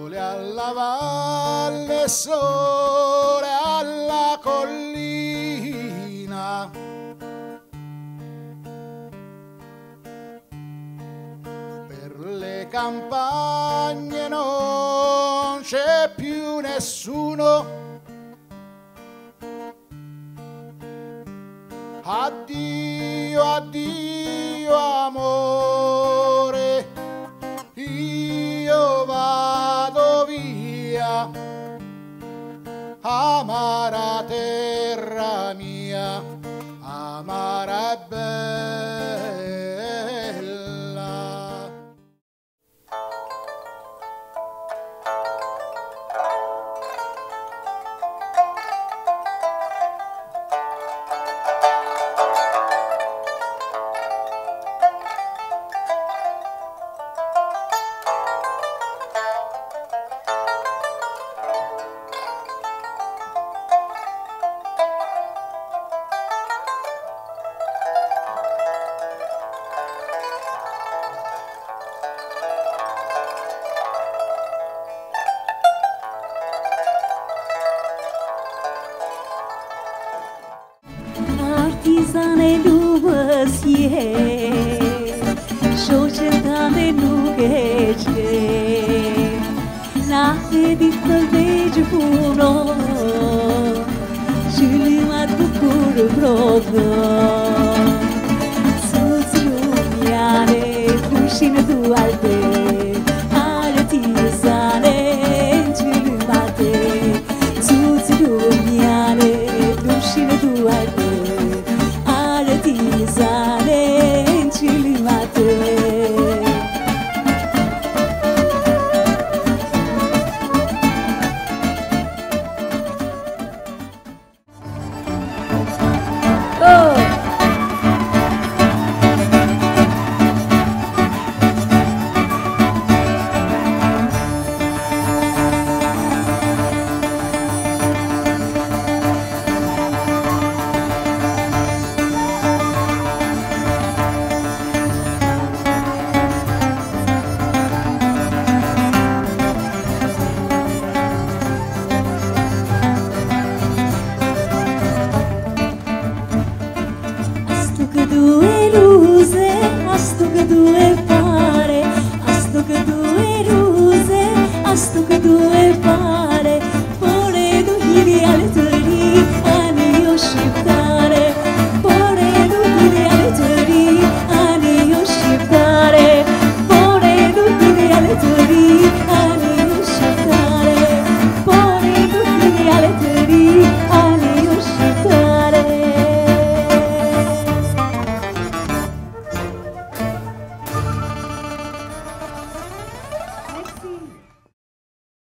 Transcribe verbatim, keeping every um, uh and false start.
sole alla valle, sole alla collina. Per le campagne non c'è più nessuno. Addio, addio amore, io vado via, amara terra mia, amara e bella. Artisane luvasie, societane nugece, la vedi vejo puno, Julimat bukur broga.